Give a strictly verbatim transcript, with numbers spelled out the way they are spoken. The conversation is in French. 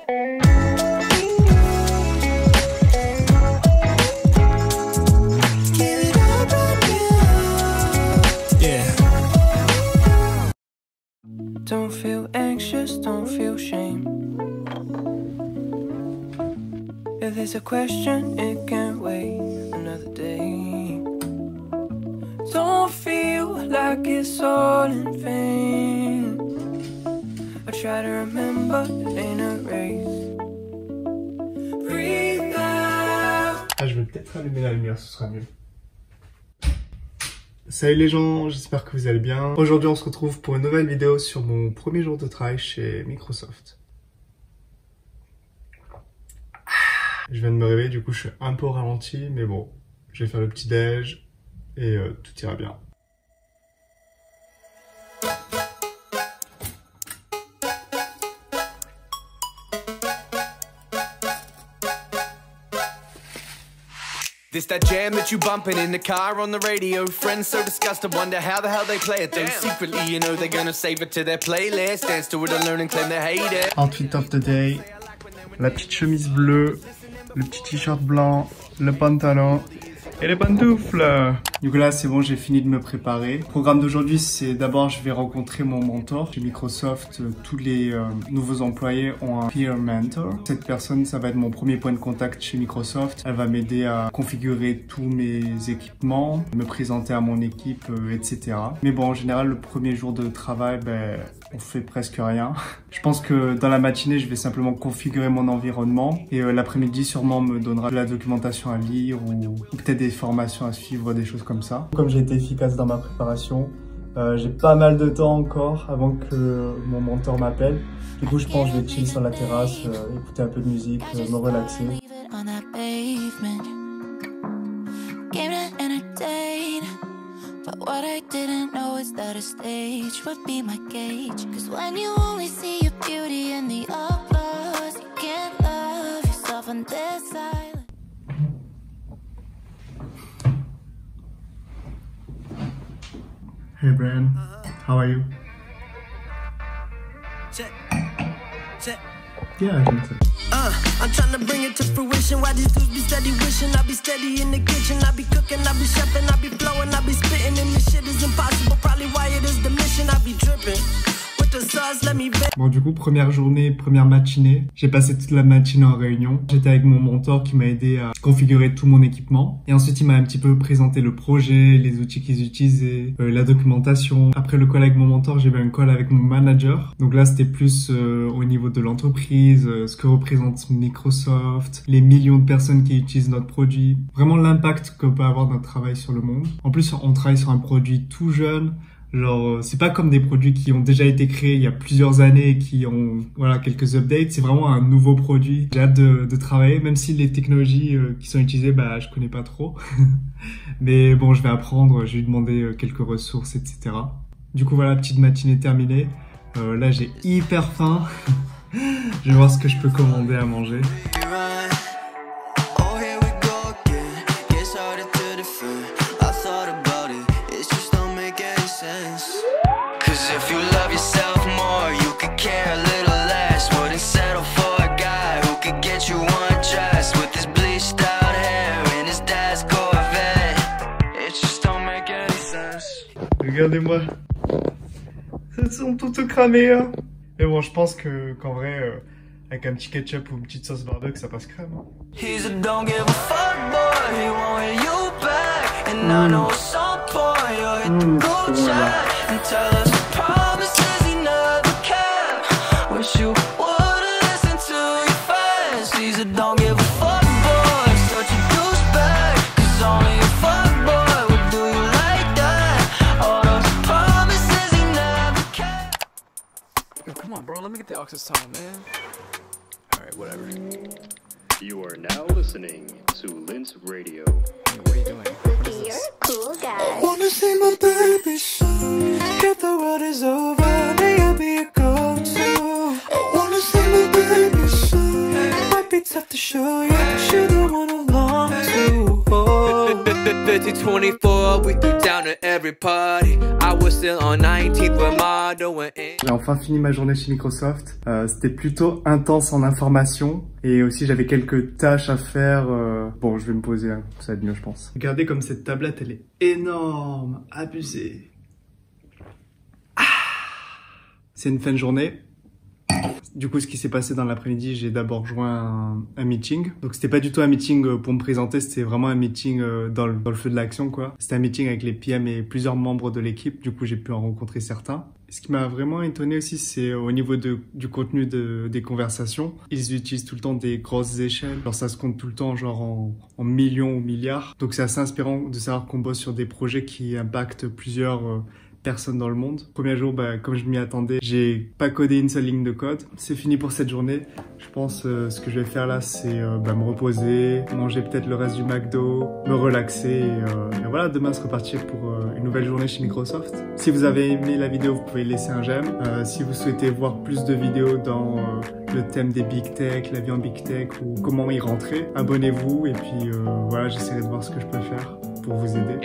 Don't feel anxious, don't feel shame. If there's a question, it can't wait another day. Don't feel like it's all in vain. I try to remember, it ain't a race. Breathe out. Ah, je vais peut-être allumer la lumière, ce sera mieux. Salut les gens, j'espère que vous allez bien. Aujourd'hui on se retrouve pour une nouvelle vidéo sur mon premier jour de travail chez Microsoft. Je viens de me réveiller, du coup je suis un peu au ralenti, mais bon, je vais faire le petit déj et euh, tout ira bien. This that jam that you bumping in the car on the radio. Friends so disgusted, wonder how the hell they play it. Though secretly you know they're gonna save it to their playlist. Dance to it and learn and claim they hate it. Outfit of the day, la petite chemise bleue, le petit t-shirt blanc, le pantalon et les pantoufles. Du coup là c'est bon, j'ai fini de me préparer. Le programme d'aujourd'hui c'est d'abord je vais rencontrer mon mentor. Chez Microsoft, tous les euh, nouveaux employés ont un peer mentor. Cette personne ça va être mon premier point de contact chez Microsoft. Elle va m'aider à configurer tous mes équipements, me présenter à mon équipe, euh, et cetera. Mais bon en général le premier jour de travail, ben, on fait presque rien. Je pense que dans la matinée je vais simplement configurer mon environnement et euh, l'après-midi sûrement me donnera de la documentation à lire ou, ou peut-être des formations à suivre, des choses comme ça. Comme j'ai été efficace dans ma préparation, euh, j'ai pas mal de temps encore avant que mon mentor m'appelle. Du coup, je pense que je vais chill sur la terrasse, euh, écouter un peu de musique, euh, me relaxer. Hey Brian, how are you? Check, check. Yeah, I think so. Uh, I'm trying to bring it to fruition. Why these dudes be steady wishing I be steady in the kitchen. I be cooking, I be chefing, I be flowing, I be spitting, and this shit is impossible. Probably why it is the mission. I be dripping. Bon du coup première journée, première matinée, j'ai passé toute la matinée en réunion. J'étais avec mon mentor qui m'a aidé à configurer tout mon équipement. Et ensuite il m'a un petit peu présenté le projet, les outils qu'ils utilisaient, euh, la documentation. Après le call avec mon mentor, j'ai eu un call avec mon manager. Donc là c'était plus euh, au niveau de l'entreprise, euh, ce que représente Microsoft, les millions de personnes qui utilisent notre produit. Vraiment l'impact que peut avoir notre travail sur le monde. En plus on travaille sur un produit tout jeune. Genre, c'est pas comme des produits qui ont déjà été créés il y a plusieurs années et qui ont, voilà, quelques updates. C'est vraiment un nouveau produit. J'ai hâte de, de travailler, même si les technologies euh, qui sont utilisées, bah, je connais pas trop. Mais bon, je vais apprendre. Je vais lui demander euh, quelques ressources, et cetera. Du coup, voilà, petite matinée terminée. Euh, là, j'ai hyper faim. Je vais voir ce que je peux commander à manger. Regardez-moi, elles sont toutes cramées, hein. Mais bon, je pense que qu'en vrai, euh, avec un petit ketchup ou une petite sauce barbecue, ça passe crème. Hein. Mmh. Mmh, voilà. Come on, bro, let me get the access time, man. Alright, whatever. You are now listening to Lince Radio. Hey, what are you doing? What is this? Cool guy. I wanna see my baby soon. If the world is over, may I be a go-to. I wanna see my baby soon. It might be tough to show you, but you're the one I long to. Oh. fifty twenty-four, we threw down at every party. I was still on nineteenth with Mardo and J'ai enfin fini ma journée chez Microsoft. Euh, C'était plutôt intense en information. Et aussi j'avais quelques tâches à faire. Euh... Bon, je vais me poser, hein. Ça va être mieux je pense. Regardez comme cette tablette, elle est énorme, abusée. Ah, c'est une fin de journée. Du coup, ce qui s'est passé dans l'après-midi, j'ai d'abord rejoint un, un meeting. Donc, c'était pas du tout un meeting pour me présenter, c'était vraiment un meeting dans le, dans le feu de l'action, quoi. C'était un meeting avec les P M et plusieurs membres de l'équipe. Du coup, j'ai pu en rencontrer certains. Ce qui m'a vraiment étonné aussi, c'est au niveau de, du contenu de, des conversations. Ils utilisent tout le temps des grosses échelles. Alors, ça se compte tout le temps, genre en, en millions ou milliards. Donc, c'est assez inspirant de savoir qu'on bosse sur des projets qui impactent plusieurs euh, personne dans le monde. Premier jour, bah, comme je m'y attendais, j'ai pas codé une seule ligne de code. C'est fini pour cette journée. Je pense euh, ce que je vais faire là, c'est euh, bah, me reposer, manger peut-être le reste du McDo, me relaxer et, euh, et voilà, demain se repartir pour euh, une nouvelle journée chez Microsoft. Si vous avez aimé la vidéo, vous pouvez laisser un j'aime. Euh, si vous souhaitez voir plus de vidéos dans euh, le thème des Big Tech, la vie en Big Tech ou comment y rentrer, abonnez-vous et puis euh, voilà, j'essaierai de voir ce que je peux faire pour vous aider.